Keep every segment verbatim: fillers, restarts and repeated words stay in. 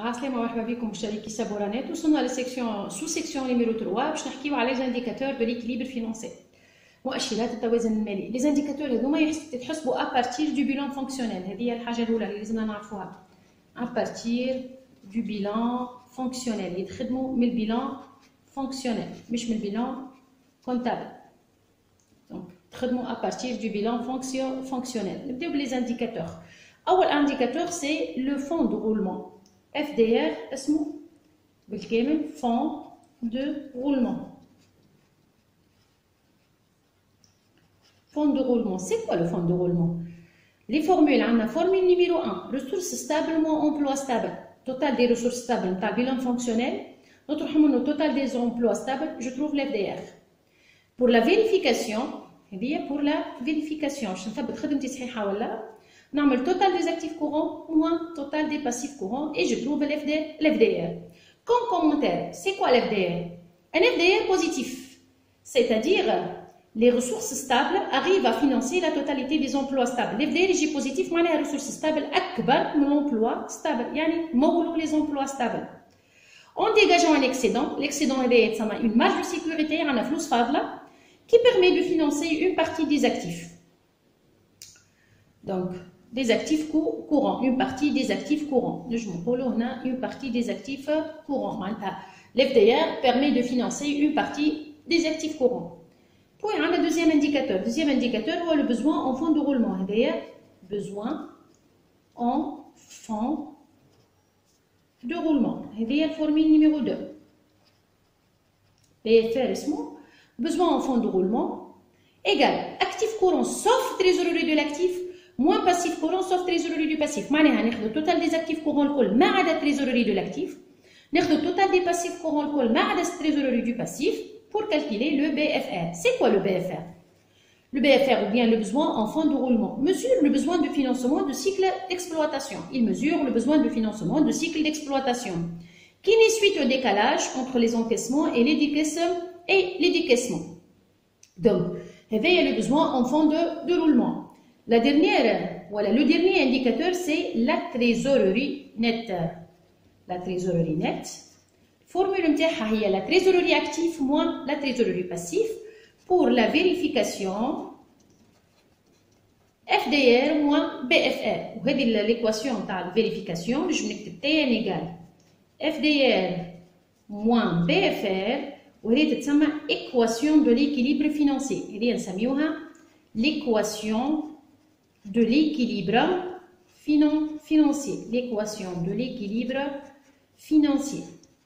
عسلامة ومرحبا بكم مشتركي سابورانات. وصلنا للسيكسيون سو سيكسيون نيميرو ثلاثة باش نحكيو على لي زانديكاتور دو ليكيليبر فينانسي، مؤشرات التوازن المالي. لي زانديكاتور هذوما يتحسبوا ا بارتير دو بيلان فونكسيونيل، هذه هي الحاجة الأولى اللي لازمنا نعرفوها. ا بارتير دو بيلان فونكسيونيل، يتخدموا من البيلان فونكسيونيل مش من البيلان كونتابل. دونك تخدموا ا بارتير دو بيلان فونكسيونيل. نبداو بلي زانديكاتور. أول انديكاتور سي لو فون دو رولمون، اف دي ار اسمه بالكامل فون دو رولمون. فون دو رولمون سي كوا لو فون دو رولمون؟ لي فورمول عندنا فورمول نيميرو واحد ريسورس ستابل مو امبلوا ستابل، توتال دي ريسورس ستابل نتاع بيلان فونكسيونيل نطرحو منو توتال دي امبلوا ستابل، جو تروف الاف دي ار. بور لا فيريفيكاسيون، هذه بور لا فيريفيكاسيون باش نثبت خدمتي صحيحه ولا، نعمل total des actifs courants moins total des passifs courants et je trouve l'F D R. Comme commentaire, c'est quoi l'F D R? Un F D R positif, c'est-à-dire les ressources stables arrivent à financer la totalité des emplois stables. L'F D R est positif, معناها ressources stables أكبر من l'emploi stable، يعني مولو les emplois stables. En dégageant un excédent, l'excédent هذايا تسمى une marge de sécurité، عندنا فلوس فاضلة qui permet de financer une partie des actifs. Donc des actifs courants, une partie des actifs courants. On a une partie des actifs courants. L'F D R permet de financer une partie des actifs courants. Puis on a un deuxième indicateur. Deuxième indicateur, on a le besoin en fonds de roulement. D'ailleurs, besoin en fonds de roulement. C'est la formule numéro deux. P F R, besoin en fonds de roulement égale actif courant sauf trésorerie de l'actif moins passif courant sauf trésorerie du passif. معناها ناخذ التوتال دي اكتيف كورون الكل ما عدا تريزوري دو لاكتيف، ناخذ التوتال دي باسيف كورون الكل ما عدا تريزوري du passif pour calculer le B F R. C'est quoi le B F R? Le B F R ou bien le besoin en fonds de roulement mesure le besoin de financement de cycle d'exploitation. Il mesure le besoin de financement de cycle d'exploitation qui n'est suite au décalage entre les encaissements et les décaissements et les décaissements. Donc, هذا le besoin en fonds de, de roulement. La dernière, voilà, le dernier indicateur, c'est la trésorerie nette. La trésorerie nette. Formule نتاعها هي la trésorerie active moins la trésorerie passive pour la vérification F D R moins B F R. وهذه l'équation تاع vérification باش نكتب T N égale F D R moins B F R، وهذه تتسمى équation de l'équilibre financier. هذه نسميوها l'équation de l'équilibre financier. L'équation de l'équilibre financier.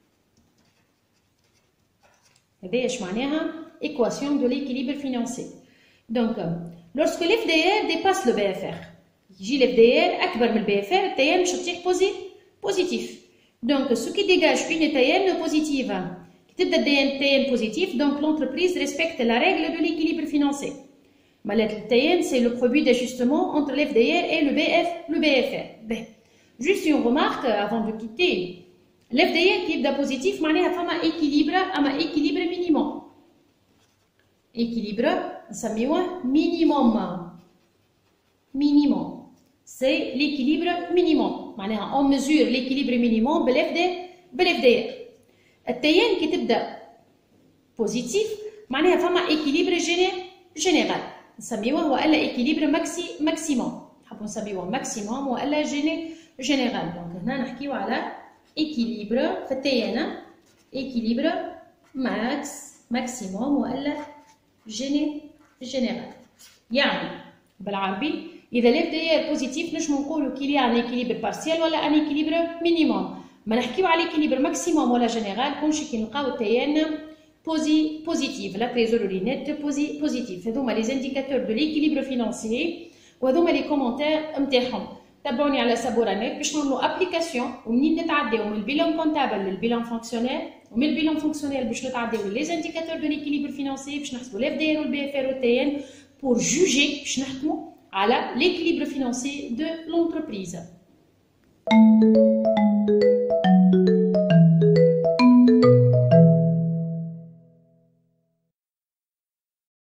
هذا اش معناها équation de l'équilibre financier. Donc, lorsque l'F D R dépasse le B F R, يجي l'F D R أكبر من le B F R، التي ان باش تعطيك positif. Donc, ce qui dégage une T N positive, qui تبدا T N positif, donc l'entreprise respecte la règle de l'équilibre financier. Le T N, c'est le produit d'ajustement entre l'F D R et le B F, le B F R. Ben, juste une remarque avant de quitter. L'F D R qui est positif, c'est un équilibre, un équilibre minimum. Équilibre, ça veut minimum. Minimum. C'est l'équilibre minimum. On mesure l'équilibre minimum de l'F D R. Le T N qui est positif, c'est un équilibre général. نسميوه هو الا ايكيليبر ماكسي ماكسيموم، نحبوا نسميوه ماكسيموم والا جيني جينيرال. دونك هنا نحكيو على ايكيليبر في التي ان، ايكيليبر ماكس ماكسيموم والا جيني جينيرال. يعني بالعربي اذا الاف دي ار بوزيتيف نجمو نقولوا كيلي ان ايكيليبر بارسيال ولا ان ايكيليبر مينيموم. ما نحكيو على ايكيليبر ماكسيموم ولا جينيرال كلشي كي نلقاو التي ان positive, la trésorerie nette positive. هذوما les indicateurs de l'équilibre financier وهذوما les commentaires نتاعهم. تابعوني على سابورانات باش نعملوا ابليكاسيون ومنين نتعداو من البيلان كونتابل للبيلان فونكسيونيل، ومن البيلان فونكسيونيل باش نتعداو لي indicateurs de l'équilibre financier باش نحسبوا ال F D R و ال B F R و ال T N pour juger باش نحكموا على l'équilibre financier de l'entreprise.